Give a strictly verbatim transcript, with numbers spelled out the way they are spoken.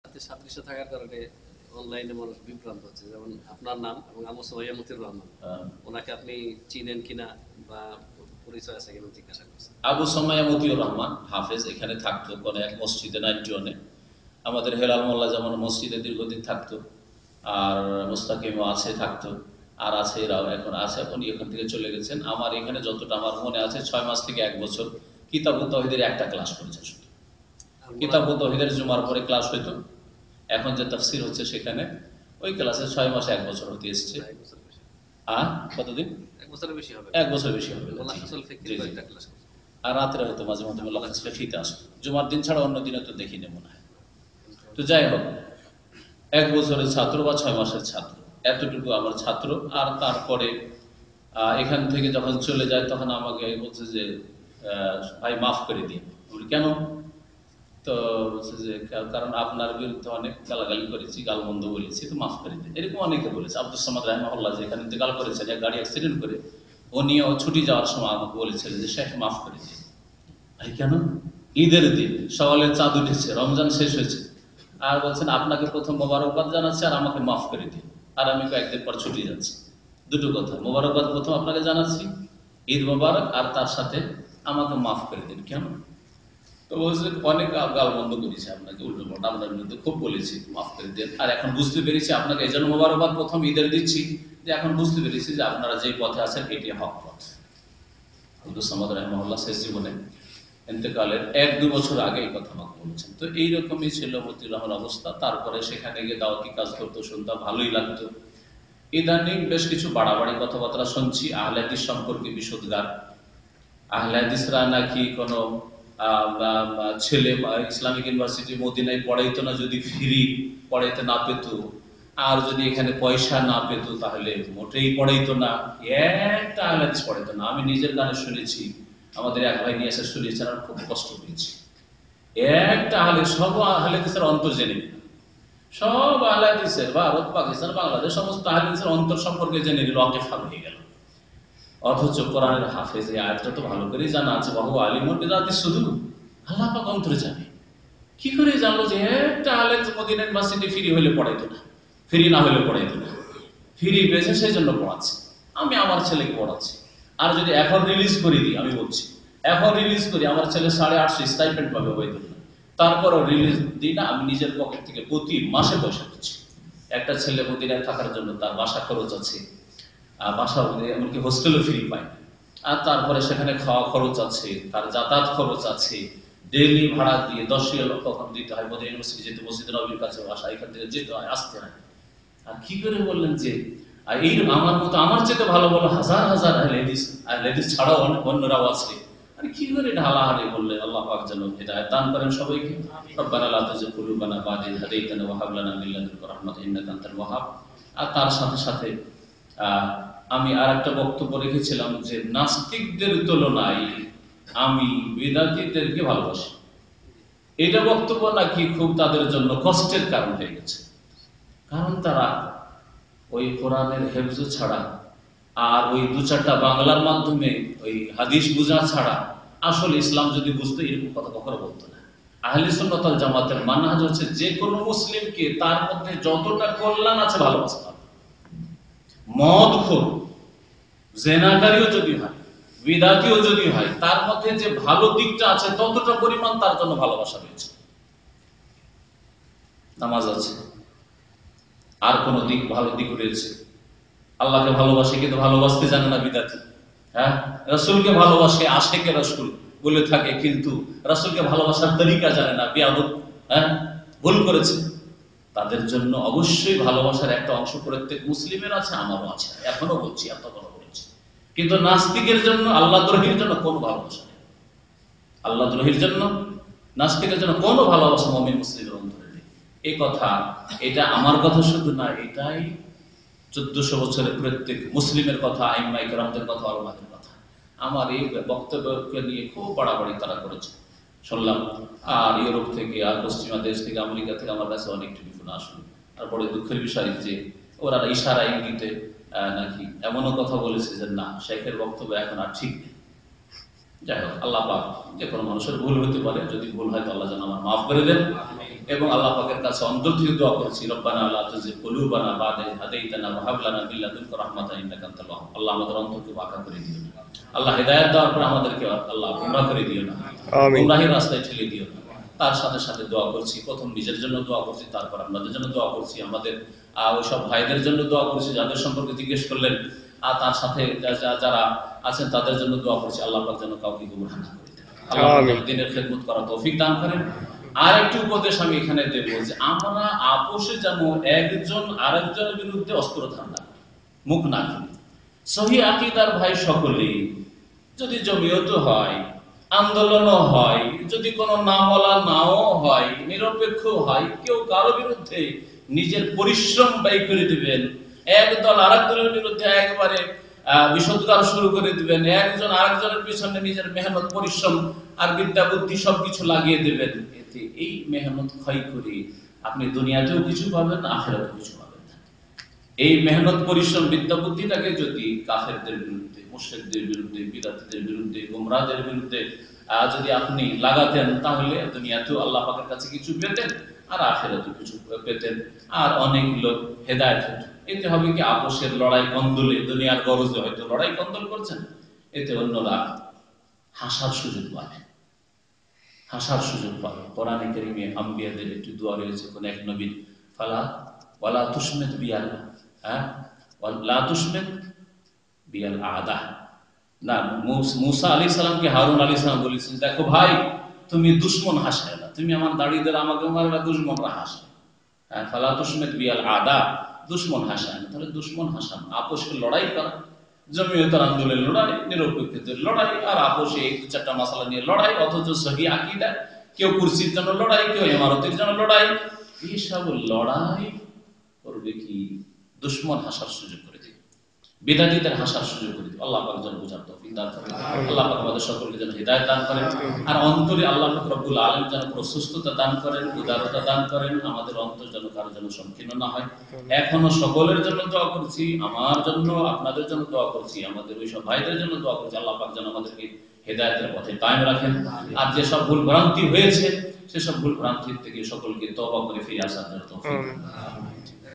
সাদৃশ্য থাকার কারণে অনলাইনে মানুষ বিভ্রান্ত হচ্ছে। যেমন আপনার নাম এবং আবু সুমাইয়া মতিউর রহমান, ওনাকে আপনি চিনেন কিনা বা পরিচয় আছে কিনা জিজ্ঞাসা করছেন। আবু সুমাইয়া মতিউর রহমান হাফেজ এখানে থাকতো কোন এক মসজিদে নাইনটি ওয়ানে। আমাদের হেলাল মোল্লা যেমন মসজিদে দীর্ঘদিন থাকতো, আর মুস্তাকিমও আছে থাকতো, আর আছে এরাও এখন আছে। উনি এখান থেকে চলে গেছেন। আমার এখানে যতটা আমার মনে আছে ছয় মাস থেকে এক বছর কিতাবুত তাওহীদের একটা ক্লাস করেছেন শুধু। কিতাবুত তাওহীদের জুমার পরে ক্লাস হইতো, এখন যে তাফসীর হচ্ছে সেখানে ওই ক্লাসে ছয় মাসে এক বছর হতে এসছে। আর কতদিন? এক বছরের বেশি হবে। এক বছর বেশি হবে। আর রাত্রে হয়তো মাঝে মধ্যে মুলাক্কাস ফিতে আসতো, জুমার দিন ছাড়া অন্য দিনে তো দেখিনি মনে হয়। তো যাই হোক, এক বছরের ছাত্র বা ছয় মাসের ছাত্র, এতটুকু আমার ছাত্র। আর তারপরে এখান থেকে যখন চলে যায় তখন আমাকে বলছে যে ভাই মাফ করে দিন। কেন? তো বলছে যে কারণ আপনার বিরুদ্ধে অনেক গালাগালি করেছি, গালমন্দ বলেছি, তো মাফ করে দিন। এরকম অনেকে বলেছে। আব্দুস সামাদ রাহিমাহুল্লাহ যে এখানে ইন্তেকাল করেছেন, এক গাড়ি অ্যাক্সিডেন্ট করে, উনিও ছুটি যাওয়ার সময় আমাকে বলেছিলেন যে শেখ মাফ করে দিন। ভাই কেন? ঈদের দিন, সওয়ালের চাঁদ উঠেছে, রমজান শেষ হয়েছে, আর বলছেন আপনাকে প্রথম মোবারকবাদ জানাচ্ছি আর আমাকে মাফ করে দিন, আর আমি কয়েকদিন পর ছুটি যাচ্ছি। দুটো কথা, মোবারকবাদ প্রথম আপনাকে জানাচ্ছি, ঈদ মোবারক, আর তার সাথে আমাকে মাফ করে দিন। কেন? তো বলছে অনেক গালমন্দ করেছি আপনাকে, উল্টো পাল্টা আপনার বিরুদ্ধে খুব বলেছি, মাফ করে দেন। আর এখন বুঝতে পেরেছি আপনাকে এই জন্য মোবারকবাদ প্রথম ঈদের দিচ্ছি যে এখন বুঝতে পেরেছি যে আপনারা যেই পথে আছেন এটি হক পথ। আব্দুস সামাদ রাহিমাহুল্লাহ শেষ জীবনে ইন্তেকালের এক দু বছর আগে এই কথা আমাকে বলেছেন। তো এইরকমই ছিল মতিউর রহমান অবস্থা। তারপরে সেখানে গিয়ে দাওয়াতি কাজ করতো, শুনতাম, ভালোই লাগতো। ইদানিং বেশ কিছু বাড়াবাড়ি কথাবার্তা শুনছি আহলে হাদিস সম্পর্কে বিষোদগার। আহলে হাদিসরা নাকি কোনো ছেলে ইসলামিক ইউনিভার্সিটি মদিনায় পড়াইতো না যদি ফ্রি পড়াইতে না পেত, আর যদি এখানে পয়সা না পেত তাহলে মোটেই পড়াইতো না, একটা আহলে হাদিস পড়াইতো না। আমি নিজের গানে শুনেছি, আমাদের এক ভাই নিয়ে এসে শুনিয়েছেন, আর খুব কষ্ট পেয়েছি। একটা আহলে, সব আহলে হাদিসের অন্তর জেনে নিল, সব আহলে হাদিসের ভারত, পাকিস্তান, বাংলাদেশ সমস্ত আহলে হাদিসের অন্তর সম্পর্কে জেনে নিল, অকেফাল হয়ে গেল। অথচ কোরআনের হাফেজ, এই আয়াতটা তো ভালো করেই জানা আছে, বাহু আলিমুন বিযাতিস সুদূর, আল্লাহ পাক অন্তরে জানে। কি করে জানলো যে একটা আহলে মদিনা ইউনিভার্সিটি ফ্রি হলে পড়াইতো না, ফ্রি না হলে পড়াইতো না, ফ্রি পেয়েছে সেই জন্য পড়াচ্ছে। আমি আমার ছেলেকে পড়াচ্ছি, আর যদি এখন রিলিজ করে দিই, আমি বলছি এখন রিলিজ করি, আমার ছেলে সাড়ে আটশো স্টাইপেন্ড পাবে বৈধ, তারপরও রিলিজ দিই না, আমি নিজের পকেট থেকে প্রতি মাসে পয়সা দিচ্ছি। একটা ছেলে মদিনায় থাকার জন্য তার বাসা খরচ আছে, বাসা এমনকি হোস্টেলও ফ্রি পায়, আর তারপরে সেখানে খাওয়া খরচ আছে, তার যাতায়াত খরচ আছে, ডেইলি ভাড়া দিয়ে দশ রিয়াল কখন দিতে হয়, মদিনা ইউনিভার্সিটি যেতে, মসজিদ নববীর কাছে বাসা, এখান থেকে যেতে হয়, আসতে হয়। আর কি করে বললেন যে এই আমার মতো, আমার চেয়ে ভালো বলো হাজার হাজার লেডিস, আর লেডিস ছাড়াও অনেক অন্যরাও আছে। আর কি করে ঢালাহারি বললেন? আল্লাহ পাক যেন হিদায়াত দান করেন সবাইকে। রব্বানা লা তুযিগ কুলুবানা বা'দা ইয হাদাইতানা ওয়া হাব লানা মিন লাদুনকা রাহমাতান ইন্নাকা আনতাল ওয়াহ্হাব। আর তার সাথে সাথে আমি আর একটা বক্তব্য রেখেছিলাম যে নাস্তিকদের তুলনায় আমি বিদাতীদেরকে ভালোবাসি। এটা বক্তব্য নাকি খুব তাদের জন্য কষ্টের কারণ হয়ে গেছে, কারণ তারা ওই কোরআনের হেফজ ছাড়া আর ওই দু চারটা বাংলার মাধ্যমে ওই হাদিস বুঝা ছাড়া আসলে ইসলাম যদি বুঝতো এরকম কথা কখনো বলতো না। আহলে সুন্নাত ওয়াল জামাতের মানহাজ হচ্ছে যে কোনো মুসলিমকে তার মধ্যে যতটা কল্যাণ আছে ভালোবাসতে হবে। মদখোর, জেনাকারীও যদি হয়, বিদাতিও যদি হয়, তার মধ্যে যে ভালো দিকটা আছে ততটা পরিমাণ তার জন্য ভালোবাসা রয়েছে। নামাজ আছে, আর কোন দিক ভালো দিক রয়েছে, আল্লাহকে ভালোবাসে কিন্তু ভালোবাসতে জানে না বিদাতি। হ্যাঁ, রাসূলকে ভালোবাসে, আশিকে রাসূল বলে থাকে, কিন্তু রাসূলকে ভালোবাসার তরিকা জানে না, বেয়াদব, হ্যাঁ, ভুল করেছে। তাদের জন্য অবশ্যই ভালোবাসার একটা অংশ প্রত্যেক মুসলিমের আছে, আমারও আছে, এখনো বলছি, এত বড় বলছি। কিন্তু নাস্তিকের জন্য, আল্লাহ দ্রোহীর জন্য কোনো ভালোবাসা নেই। আল্লাহ দ্রোহীর জন্য, নাস্তিকের জন্য কোনো ভালোবাসা মুমিন মুসলিমের অন্তরে নেই। এই কথা, এটা আমার কথা শুধু না, এটাই চোদ্দশো বছরের প্রত্যেক মুসলিমের কথা, আইম্মায়ে কেরামদের কথা, ওলামাদের কথা। আমার এই বক্তব্যকে নিয়ে খুব বাড়াবাড়ি তারা করেছে শুনলাম, আর ইউরোপ থেকে, আর পশ্চিমা দেশ থেকে, আমেরিকা থেকে আমার কাছে অনেক টেলিফোন আসলো। আর বড় দুঃখের বিষয় যে ওরা ইশারা ইঙ্গিতে নাকি এমনও কথা বলেছে যে না, শেখের বক্তব্য এখন আর ঠিক নেই। যাই হোক, আল্লাহ পাক, যে কোনো মানুষের ভুল হতে পারে, যদি ভুল হয় তো আল্লাহ যেন আমার মাফ করে দেন। এবং আল্লাহ পাকের কাছে অন্তর থেকে দোয়া করছি, রব্বানা লা তুযিগ কুলুবানা বা'দা ইয হাদাইতানা ওয়া হাব লানা মিন লাদুনকা রাহমাতান ইন্নাকা আনতাল ওয়াহ্হাব। আল্লাহ আমাদের অন্তরকে বাঁকা করে দিও না, আল্লাহ হেদায়েত দেওয়ার পর আমাদেরকে আল্লাহ গোমরাহ করে দিও না, গোমরাহির রাস্তায় ঠেলে দিও না। তার সাথে সাথে দোয়া করছি, প্রথম নিজের জন্য দোয়া করছি, তারপর আপনাদের জন্য দোয়া করছি, আমাদের ওইসব ভাইদের জন্য দোয়া করছি যাদের সম্পর্কে জিজ্ঞেস করলেন, আর তার সাথে যারা আছেন তাদের জন্য দোয়া করছি। আল্লাহ পাক যেন কাউকে গোমরাহ না করে দেন, আল্লাহ পাক দ্বীনের খেদমত করার তৌফিক দান করেন। আর একটি উপদেশ আমি এখানে দেব যে আমরা আপোষে যেন একজন আরেকজনের বিরুদ্ধে অস্ত্র ধারণা মুখ না খুলি। সহি আকীদার ভাই সকলেই যদি জমিয়ত হয়, আন্দোলনও হয়, যদি কোনো নামওয়ালা নাও হয়, নিরপেক্ষ হয়, কেউ কারো বিরুদ্ধে নিজের পরিশ্রম ব্যয় করে দিবেন, একদল আরেক দলের বিরুদ্ধে একবারে বিষোদ্গার শুরু করে দিবেন, একজন আরেকজনের পিছনে নিজের মেহনত পরিশ্রম আর বিদ্যা বুদ্ধি সবকিছু লাগিয়ে দেবেন, এতে এই মেহনত ক্ষয় করে আপনি দুনিয়াতেও কিছু পাবেন, আখিরাতেও কিছু পাবেন না। এই মেহনত পরিশ্রম বিদ্যা বুদ্ধিটাকে যদি কাফেরদের বিরুদ্ধে, মুশরিকদের বিরুদ্ধে, বিদআতীদের বিরুদ্ধে, গোমরাহদের বিরুদ্ধে যদি আপনি লাগাতেন, তাহলে দুনিয়াতেও আল্লাহ পাকের কাছে কিছু পেতেন আর আখিরাতেও কিছু পেতেন, আর অনেক লোক হেদায়েত হতো। এতে হবে কি, আপোষের লড়াই কন্দলে, দুনিয়ার গরজে হয়তো লড়াই কন্দল করছেন, এতে অন্যরা হাসার সুযোগ পাবে, হাসার সুযোগ পাবে। কোরআনে কারীমে আম্বিয়াদের একটি দোয়া রয়েছে, কোন এক নবীর, ফালা ওয়ালা তুশমিত বিয়াল হ্যাঁ ওয়ালা তুশমিত বিয়াল আদা। না, মুসা আলাইহিস সালামকে হারুন আলাইহিস সালাম বলেছেন, দেখো ভাই, তুমি দুশমন হাসায় না, তুমি আমার দাড়িদের আমাকে মারবে, দুশমনরা হাসে। হ্যাঁ, ফালা তুশমিত বিয়াল আদা, দুশমন হাসায় না। তাহলে দুশমন হাসান, আপোষের লড়াই করা, জমিয়তের আন্দোলনের লড়াই, নিরপেক্ষদের লড়াই, আর আপোষে এক দু চারটা মাসালা নিয়ে লড়াই, অথচ সহি আকীদা, কেউ কুরসির জন্য লড়াই, কেউ ইমারতের জন্য লড়াই, এইসব লড়াই করবে কি দুশমন হাসার সুযোগ করে দিবে, বিদাতীদের হাসার সুযোগ করে দিবে। আল্লাহ পাক যেন বুঝার তৌফিক দান করেন, আল্লাহ পাক আমাদের সকলকে যেন হিদায়াত দান করেন, আর অন্তরে আল্লাহ পাক রব্বুল আলামিন যেন প্রশস্ততা দান করেন, উদারতা দান করেন, আমাদের অন্তর যেন কারো যেন সংকীর্ণ না হয়। এখনো সকলের জন্য দোয়া করছি, আমার জন্য, আপনাদের জন্য দোয়া করছি, আমাদের ওই সব ভাইদের জন্য দোয়া করছি, আল্লাহ পাক যেন আমাদেরকে হেদায়েতের পথে কায়েম রাখেন, আর যেসব ভুল ভ্রান্তি হয়েছে সেসব ভুল ভ্রান্তির থেকে সকলকে তওবা করে ফিরে আসার জন্য তৌফিক দান করেন।